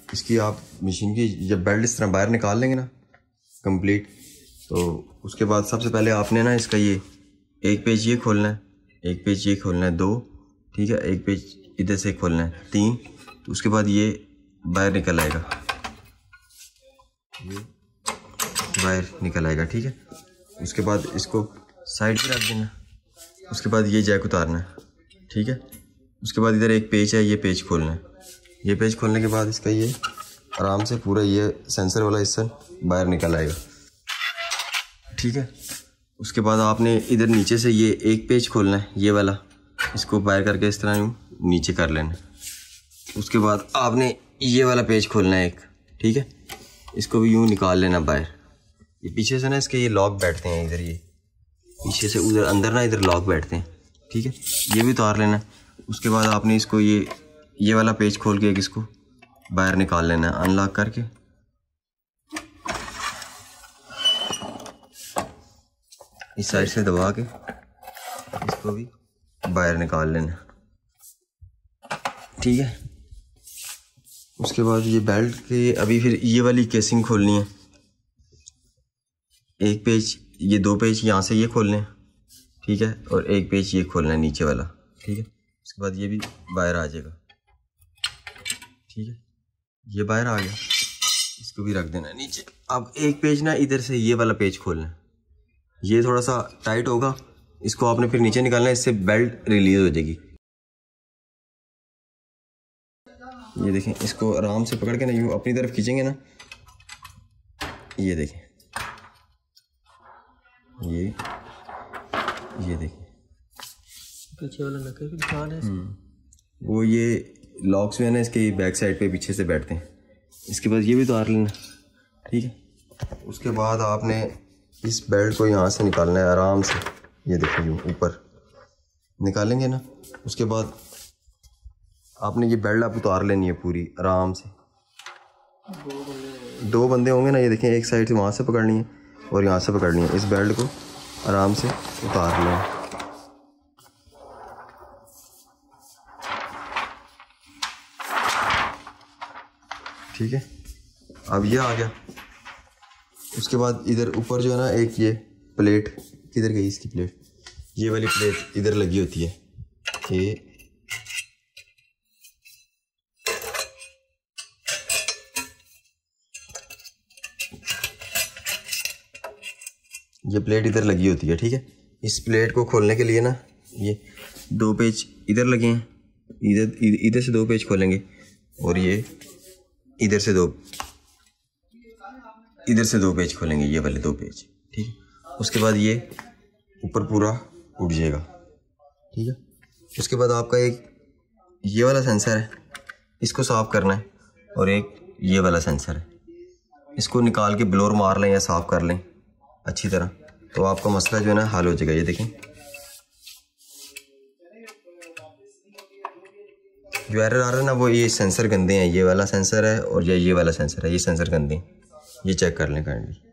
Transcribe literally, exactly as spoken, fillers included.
इसकी आप मशीन की जब बेल्ट इस तरह बाहर निकाल लेंगे ना कंप्लीट, तो उसके बाद सबसे पहले आपने ना इसका ये एक पेज ये खोलना है, एक पेज ये खोलना है, दो, ठीक है, एक पेज इधर से खोलना है, तीन, तो उसके बाद ये बाहर निकल आएगा, ये बाहर निकल आएगा, ठीक है। उसके बाद इसको साइड पे रख देना, उसके बाद ये जैक उतारना है, ठीक है। उसके बाद इधर एक पेज है, ये पेज खोलना है, ये पेज खोलने के बाद इसका ये आराम से पूरा ये सेंसर वाला हिस्सा बाहर निकल आएगा, ठीक है। उसके बाद आपने इधर नीचे से ये एक पेज खोलना है, ये वाला, इसको बाहर करके इस तरह यूँ नीचे कर लेना है। उसके बाद आपने ये वाला पेज खोलना है एक, ठीक है, इसको भी यूँ निकाल लेना बाहर। ये पीछे से ना इसके ये लॉक बैठते हैं इधर, ये पीछे से उधर अंदर ना इधर लॉक बैठते हैं, ठीक है, ये भी उतार लेना। उसके बाद आपने इसको ये ये वाला पेज खोल के एक इसको बाहर निकाल लेना है अनलॉक करके। इस साइड से दबा के इसको भी बाहर निकाल लेना, ठीक है। उसके बाद ये बेल्ट के अभी फिर ये वाली केसिंग खोलनी है, एक पेज ये दो पेज यहाँ से ये खोलने हैं, ठीक है, और एक पेज ये खोलना है नीचे वाला, ठीक है। उसके बाद ये भी बाहर आ जाएगा, ठीक है, ये बाहर आ गया, इसको भी रख देना नीचे। अब एक पेज ना इधर से ये वाला पेज खोलना है, ये थोड़ा सा टाइट होगा, इसको आपने फिर नीचे निकालना है, इससे बेल्ट रिलीज हो जाएगी। ये देखें, इसको आराम से पकड़ के ना यूँ अपनी तरफ खींचेंगे ना, ये देखें, ये ये देखें पीछे वाला नके भी निकाल है, वो ये लॉक्स में है ना इसके बैक साइड पे पीछे से बैठते हैं। इसके बाद ये भी उतार लेना, ठीक है। उसके बाद आपने इस बेल्ट को यहाँ से निकालना है आराम से, ये देखिए यूँ ऊपर निकालेंगे ना, उसके बाद आपने ये बेल्ट आप उतार लेनी है पूरी आराम से। दो बंदे दो बंदे होंगे ना, ये देखें, एक साइड से वहाँ से पकड़नी है और यहाँ से पकड़नी है। इस बेल्ट को आराम से उतार लें, ठीक है। अब ये आ गया। उसके बाद इधर ऊपर जो है ना एक ये प्लेट, किधर गई इसकी प्लेट, ये वाली प्लेट इधर लगी होती है, ये ये प्लेट इधर लगी होती है, ठीक है। इस प्लेट को खोलने के लिए ना ये दो पेज इधर लगे हैं, इधर इधर से दो पेज खोलेंगे और ये इधर से दो इधर से दो पेज खोलेंगे, ये वाले दो पेज, ठीक है। उसके बाद ये ऊपर पूरा उठ जाएगा, ठीक है। उसके बाद आपका एक ये वाला सेंसर है, इसको साफ़ करना है, और एक ये वाला सेंसर है, इसको निकाल के ब्लोर मार लें या साफ़ कर लें अच्छी तरह, तो आपका मसला जो है ना हल हो जाएगा। ये देखें, जो एरर आ रहा है ना वो ये सेंसर गंदे हैं, ये वाला सेंसर है और ये ये वाला सेंसर है, ये सेंसर गंदे हैं, ये चेक कर लें काइंडली।